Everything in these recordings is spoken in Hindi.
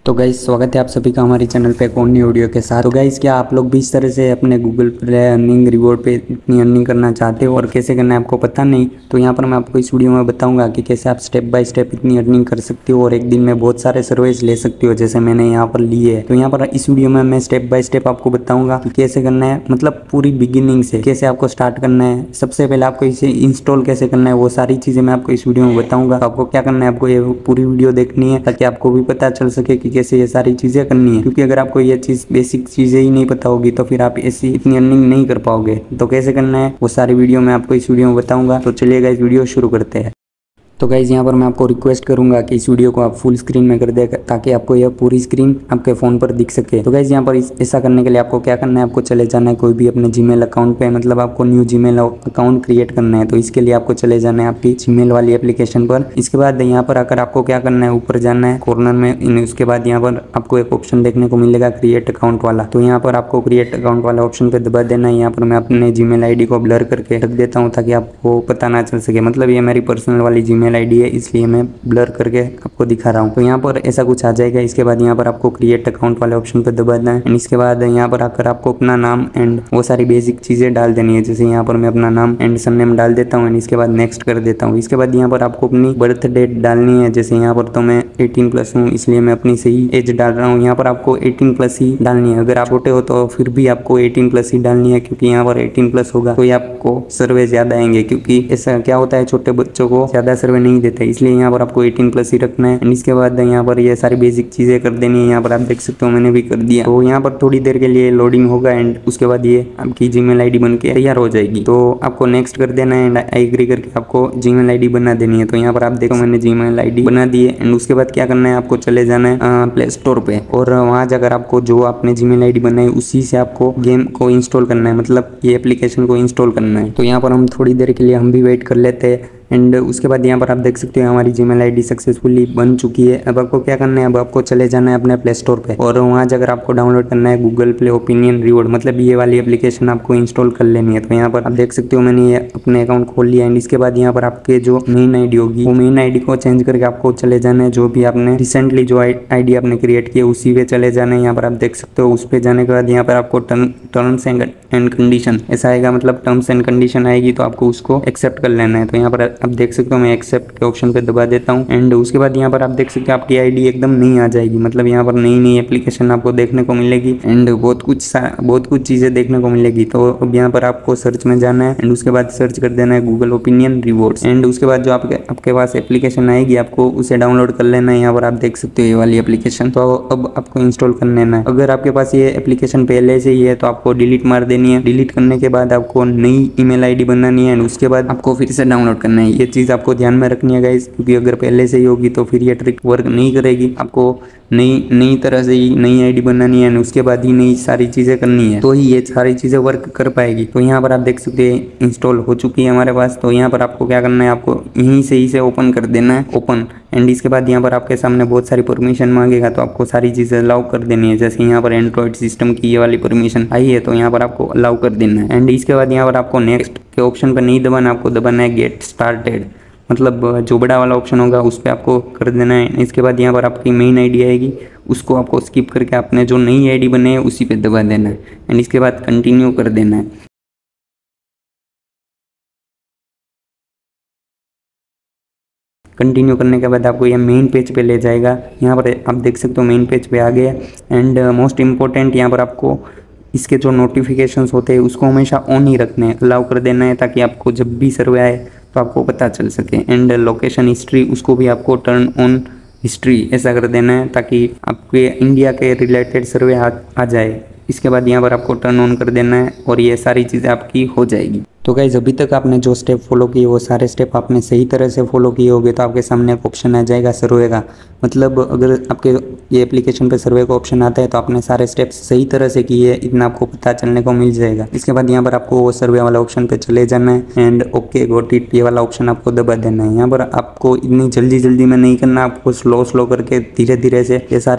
तो गाइस स्वागत है आप सभी का हमारे चैनल पे एक और नई वीडियो के साथ। तो गाइस क्या आप लोग भी इस तरह से अपने गूगल प्ले अर्निंग रिवॉर्ड पे इतनी अर्निंग करना चाहते हो और कैसे करना है आपको पता नहीं, तो यहाँ पर मैं आपको इस वीडियो में बताऊंगा कि कैसे आप स्टेप बाय स्टेप इतनी अर्निंग कर सकते हो और एक दिन में बहुत सारे सर्विस ले सकते हो जैसे मैंने यहाँ पर ली है। तो यहाँ पर इस वीडियो में मैं स्टेप बाय स्टेप आपको बताऊंगा कि कैसे करना है, मतलब पूरी बिगिनिंग से कैसे आपको स्टार्ट करना है। सबसे पहले आपको इसे इंस्टॉल कैसे करना है वो सारी चीजें मैं आपको इस वीडियो में बताऊंगा। आपको क्या करना है, आपको ये पूरी वीडियो देखनी है ताकि आपको भी पता चल सके कि कैसे ये सारी चीजें करनी है, क्योंकि अगर आपको ये चीज बेसिक चीजें ही नहीं पता होगी तो फिर आप ऐसी इतनी अर्निंग नहीं कर पाओगे। तो कैसे करना है वो सारी वीडियो मैं आपको इस वीडियो में बताऊंगा। तो चलिए गाइस वीडियो शुरू करते हैं। तो गाइज यहाँ पर मैं आपको रिक्वेस्ट करूंगा कि इस वीडियो को आप फुल स्क्रीन में कर दे ताकि आपको यह पूरी स्क्रीन आपके फ़ोन पर दिख सके। तो गाइज यहाँ पर ऐसा करने के लिए आपको क्या करना है, आपको चले जाना है कोई भी अपने जीमेल अकाउंट पे, मतलब आपको न्यू जीमेल अकाउंट क्रिएट करना है। तो इसके लिए आपको चले जाना है आपकी जीमेल वाली एप्लीकेशन पर। इसके बाद यहाँ पर आकर आपको क्या करना है, ऊपर जाना है कॉर्नर में। उसके बाद यहाँ पर आपको एक ऑप्शन देखने को मिलेगा क्रिएट अकाउंट वाला। तो यहाँ पर आपको क्रिएट अकाउंट वाला ऑप्शन पे दबा देना है। यहाँ पर मैं अपने जीमेल आईडी को ब्लर करके रख देता हूँ ताकि आपको पता ना चल सके, मतलब ये मेरी पर्सनल वाली जीमेल आईडी है इसलिए मैं ब्लर करके आपको दिखा रहा हूँ। तो यहाँ पर ऐसा कुछ आ जाएगा। इसके बाद यहाँ पर आपको क्रिएट अकाउंट वाले ऑप्शन पर दबाना है एंड इसके बाद यहाँ पर आकर आपको अपना नाम एंड वो सारी बेसिक चीजें डाल देनी है। जैसे यहाँ पर मैं अपना नाम एंड सरनेम डाल देता हूँ एंड इसके बाद नेक्स्ट कर देता हूँ। इसके बाद यहाँ पर आपको अपनी बर्थ डेट डालनी है। जैसे यहाँ पर तो मैं 18+ हूँ इसलिए मैं अपनी सही एज डाल रहा हूँ। यहाँ पर आपको 18+ ही डालनी है। अगर आप छोटे हो तो फिर भी आपको 18+ ही डालनी है, क्योंकि यहाँ पर 18+ होगा तो आपको सर्वे ज्यादा आएंगे, क्योंकि ऐसा क्या होता है छोटे बच्चों को ज्यादा सर्वे नहीं देते, इसलिए यहाँ पर आपको 18+ ही रखना है। इसके बाद यहाँ पर ये सारी बेसिक चीजें कर देनी है। यहाँ पर आप देख सकते हो मैंने भी कर दिया। तो यहाँ पर थोड़ी देर के लिए लोडिंग होगा एंड उसके बाद ये आपकी जीमेल आईडी बन के तैयार हो जाएगी। तो आपको नेक्स्ट कर देना है एंड आई एग्री करके आपको जीमेल आईडी बना देनी है। तो यहाँ पर आप देखो मैंने जीमेल आईडी बना दी है एंड उसके बाद क्या करना है, आपको चले जाना है प्ले स्टोर पे और वहाँ जाकर आपको जो आपने जीमेल आईडी बनाई उसी से आपको गेम को इंस्टॉल करना है, मतलब ये एप्लीकेशन को इंस्टॉल करना है। तो यहाँ पर हम थोड़ी देर के लिए हम भी वेट कर लेते हैं एंड उसके बाद यहाँ पर आप देख सकते हो हमारी जीमेल आईडी सक्सेसफुली बन चुकी है। अब आपको क्या करना है, अब आपको चले जाना है अपने प्ले स्टोर पे और वहाँ जाकर आपको डाउनलोड करना है गूगल प्ले ओपिनियन रिवॉर्ड, मतलब ये वाली एप्लीकेशन आपको इंस्टॉल कर लेनी है। तो यहाँ पर आप देख सकते हो मैंने ये अपने अकाउंट खोल लिया एंड इसके बाद यहाँ पर आपके जो मेन आईडी होगी वो मेन आईडी को चेंज करके आपको चले जाना है जो भी आपने रिसेंटली जो आईडी आपने क्रिएट की है उसी पे चले जाना है। यहाँ पर आप देख सकते हो उस पर जाने के बाद यहाँ पर आपको टर्म्स एंड कंडीशन ऐसा आएगा, मतलब टर्म्स एंड कंडीशन आएगी तो आपको उसको एक्सेप्ट कर लेना है। तो यहाँ पर आप देख सकते हो मैं एक्सेप्ट के ऑप्शन पे दबा देता हूँ एंड उसके बाद यहाँ पर आप देख सकते हो आपकी आईडी एकदम नई आ जाएगी, मतलब यहाँ पर नई नई एप्लीकेशन आपको देखने को मिलेगी एंड बहुत कुछ चीजें देखने को मिलेगी। तो अब यहाँ पर आपको सर्च में जाना है एंड उसके बाद सर्च कर देना है गूगल ओपिनियन रिवॉर्ड्स एंड उसके बाद जो आपके पास एप्लीकेशन आएगी आपको उसे डाउनलोड कर लेना है। यहाँ पर आप देख सकते हो ये वाली एप्लीकेशन, तो अब आपको इंस्टॉल कर लेना है। अगर आपके पास ये एप्लीकेशन पहले से ही है तो आपको डिलीट मार देनी है। डिलीट करने के बाद आपको नई ईमेल आईडी बनानी है एंड उसके बाद आपको फिर से डाउनलोड करना है। ये चीज आपको ध्यान में रखनी है गाइस, क्योंकि अगर पहले से ही होगी तो फिर ये ट्रिक वर्क नहीं करेगी। आपको नई तरह से ही नई आईडी बनानी है उसके बाद ही नई सारी चीजें करनी है तो ही ये सारी चीजें वर्क कर पाएगी। तो यहाँ पर आप देख सकते हैं इंस्टॉल हो चुकी है हमारे पास। तो यहाँ पर आपको क्या करना है, आपको यहीं से ही से ओपन कर देना है, ओपन एंड इसके बाद यहाँ पर आपके सामने बहुत सारी परमिशन मांगेगा तो आपको सारी चीजें अलाउ कर देनी है। जैसे यहाँ पर एंड्रॉइड सिस्टम की ये वाली परमिशन आई है तो यहाँ पर आपको अलाउ कर देना है एंड इसके बाद यहाँ पर आपको नेक्स्ट के ऑप्शन पर नहीं दबाना, आपको दबाना है गेट स्टार्टेड, मतलब जो बड़ा वाला ऑप्शन होगा उस पर आपको कर देना है। इसके बाद यहाँ पर आपकी मेन आईडी आएगी उसको आपको स्किप करके आपने जो नई आईडी बने है उसी पे दबा देना है एंड इसके बाद कंटिन्यू कर देना है। कंटिन्यू करने के बाद आपको ये मेन पेज पे ले जाएगा। यहाँ पर आप देख सकते हो मेन पेज पे आ गया एंड मोस्ट इम्पोर्टेंट यहाँ पर आपको इसके जो नोटिफिकेशंस होते हैं उसको हमेशा ऑन ही रखने हैं, अलाउ कर देना है ताकि आपको जब भी सर्वे आए तो आपको पता चल सके। एंड लोकेशन हिस्ट्री उसको भी आपको टर्न ऑन हिस्ट्री ऐसा कर देना है ताकि आपके इंडिया के रिलेटेड सर्वे आ जाए। इसके बाद यहाँ पर आपको टर्न ऑन कर देना है और ये सारी चीज़ें आपकी हो जाएगी। तो गाइज अभी तक आपने जो स्टेप फॉलो किए वो सारे स्टेप आपने सही तरह से फॉलो किए होंगे तो आपके सामने एक ऑप्शन आ जाएगा सर्वे का, मतलब अगर आपके ये एप्लीकेशन पे सर्वे का ऑप्शन आता है तो आपने सारे स्टेप्स सही तरह से किए इतना आपको पता चलने को मिल जाएगा। इसके बाद यहाँ पर आपको वो सर्वे वाला ऑप्शन पे चले जाना है एंड ओके गॉट इट ये वाला ऑप्शन आपको दबा देना है। यहाँ पर आपको इतनी जल्दी में नहीं करना, आपको स्लो करके धीरे धीरे से ये सारे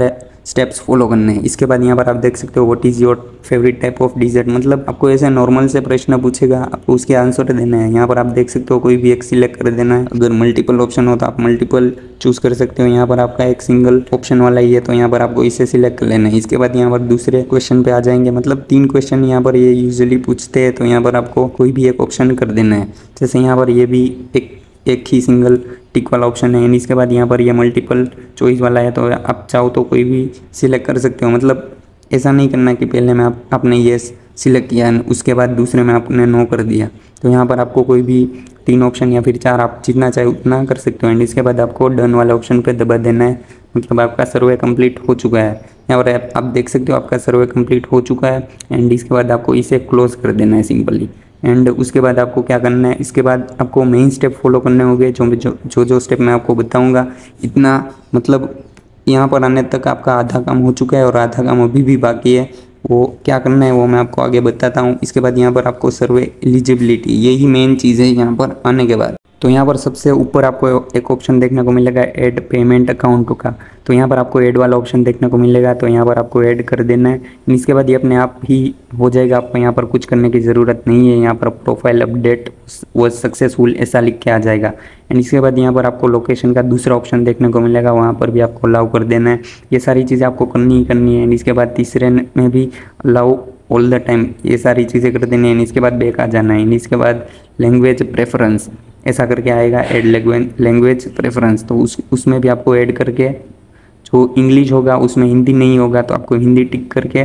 स्टेप्स फॉलो करने हैं। इसके बाद यहाँ पर आप देख सकते हो what is your favourite type of dessert, मतलब आपको ऐसे नॉर्मल से प्रश्न पूछेगा, आपको उसके आंसर देना है। यहाँ पर आप देख सकते हो कोई भी एक सिलेक्ट कर देना है। अगर मल्टीपल ऑप्शन हो तो आप मल्टीपल चूज कर सकते हो। यहाँ पर आपका एक सिंगल ऑप्शन वाला ही है तो यहाँ पर आपको इसे सिलेक्ट कर लेना है। इसके बाद यहाँ पर दूसरे क्वेश्चन पे आ जाएंगे, मतलब 3 क्वेश्चन यहाँ पर ये यूजुअली पूछते हैं, तो यहाँ पर आपको कोई भी एक ऑप्शन कर देना है। जैसे यहाँ पर ये भी एक ही सिंगल टिक वाला ऑप्शन है। इसके बाद यहाँ पर ये मल्टीपल चॉइस वाला है, तो आप चाहो तो कोई भी सिलेक्ट कर सकते हो। मतलब ऐसा नहीं करना कि पहले में आपने ये सिलेक्ट किया उसके बाद दूसरे में आपने नो कर दिया। तो यहाँ पर आपको कोई भी 3 ऑप्शन या फिर 4 आप जितना चाहे उतना कर सकते हो। एंड इसके बाद आपको डन वाले ऑप्शन पे दबा देना है, मतलब आपका सर्वे कंप्लीट हो चुका है। यहाँ पर आप देख सकते हो आपका सर्वे कंप्लीट हो चुका है। एंड इसके बाद आपको इसे क्लोज कर देना है सिंपली। एंड उसके बाद आपको क्या करना है, इसके बाद आपको मेन स्टेप फॉलो करने होंगे जो स्टेप मैं आपको बताऊंगा। इतना मतलब यहाँ पर आने तक आपका आधा काम हो चुका है और आधा काम अभी भी बाकी है। वो क्या करना है वो मैं आपको आगे बताता हूँ। इसके बाद यहाँ पर आपको सर्वे एलिजिबिलिटी, यही मेन चीज़ है यहाँ पर आने के बाद। तो यहाँ पर सबसे ऊपर आपको एक ऑप्शन देखने को मिलेगा ऐड पेमेंट अकाउंट का, तो यहाँ पर आपको ऐड वाला ऑप्शन देखने को मिलेगा, तो यहाँ पर आपको ऐड कर देना है। इसके बाद ये अपने आप ही हो जाएगा, आपको यहाँ पर कुछ करने की ज़रूरत नहीं है। यहाँ पर प्रोफाइल अपडेट वो सक्सेसफुल ऐसा लिख के आ जाएगा। एंड इसके बाद यहाँ पर आपको लोकेशन का दूसरा ऑप्शन देखने को मिलेगा, वहाँ पर भी आपको अलाउ कर देना है। ये सारी चीज़ें आपको करनी ही करनी है। एंड इसके बाद तीसरे में भी अलाउ ऑल द टाइम, ये सारी चीज़ें कर देनी है। इसके बाद बैक आ जाना है। इसके बाद लैंग्वेज प्रेफरेंस ऐसा करके आएगा, ऐड लैंग्वेज प्रेफरेंस, तो उसमें भी आपको ऐड करके जो इंग्लिश होगा उसमें हिंदी नहीं होगा तो आपको हिंदी टिक करके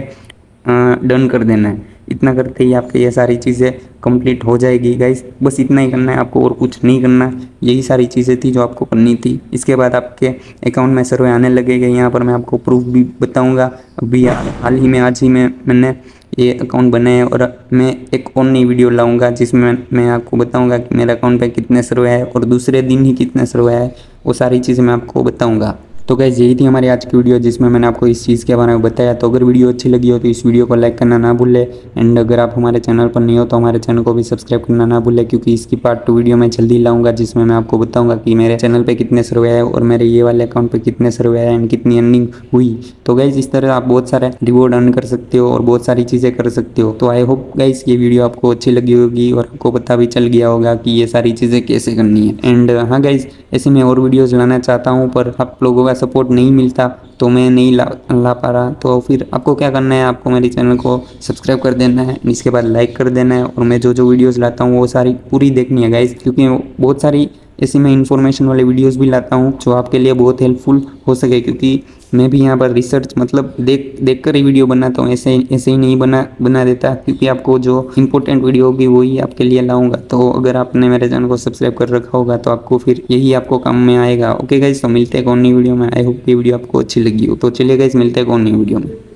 डन कर देना है। इतना करते ही आपके ये सारी चीज़ें कंप्लीट हो जाएगी गाइस। बस इतना ही करना है आपको और कुछ नहीं करना। यही सारी चीज़ें थी जो आपको करनी थी। इसके बाद आपके अकाउंट में सर्वे आने लगेगा। यहाँ पर मैं आपको प्रूफ भी बताऊँगा। अभी हाल ही में आज ही में मैंने ये अकाउंट बनाए हैं और मैं एक और नई वीडियो लाऊंगा जिसमें मैं आपको बताऊंगा कि मेरे अकाउंट पे कितने सर्वे है और दूसरे दिन ही कितने सर्वे है, वो सारी चीज़ें मैं आपको बताऊंगा। तो गाइस यही थी हमारी आज की वीडियो जिसमें मैंने आपको इस चीज़ के बारे में बताया। तो अगर वीडियो अच्छी लगी हो तो इस वीडियो को लाइक करना ना भूलें। एंड अगर आप हमारे चैनल पर नहीं हो तो हमारे चैनल को भी सब्सक्राइब करना ना भूलें, क्योंकि इसकी पार्ट 2 वीडियो मैं जल्दी लाऊंगा जिसमें मैं आपको बताऊंगा कि मेरे चैनल पे कितने सर्वे है और मेरे ये वाले अकाउंट पे कितने सर्वे है एंड कितनी अर्निंग हुई। तो गाइस इस तरह आप बहुत सारे रिवॉर्ड अर्न कर सकते हो और बहुत सारी चीज़ें कर सकते हो। तो आई होप गाइस ये वीडियो आपको अच्छी लगी होगी और आपको पता भी चल गया होगा कि ये सारी चीज़ें कैसे करनी है। एंड हाँ गाइस, ऐसे मैं और वीडियोज़ लाना चाहता हूँ पर आप लोगों का सपोर्ट नहीं मिलता तो मैं नहीं ला पा रहा। तो फिर आपको क्या करना है, आपको मेरे चैनल को सब्सक्राइब कर देना है, इसके बाद लाइक कर देना है और मैं जो वीडियोस लाता हूँ वो सारी पूरी देखनी है गाइस, क्योंकि बहुत सारी ऐसी मैं इन्फॉर्मेशन वाले वीडियोस भी लाता हूँ जो आपके लिए बहुत हेल्पफुल हो सके। क्योंकि मैं भी यहाँ पर रिसर्च मतलब देख कर ही वीडियो बनाता हूँ, ऐसे ही नहीं बना देता, क्योंकि आपको जो इंपॉर्टेंट वीडियो होगी वही आपके लिए लाऊंगा। तो अगर आपने मेरे चैनल को सब्सक्राइब कर रखा होगा तो आपको फिर यही आपको काम में आएगा। ओके गाइस, तो मिलते हैं कौन नई वीडियो में। आई होप ये वीडियो आपको अच्छी लगी हो। तो चलिए गाइस, मिलते हैं कौन नई वीडियो में।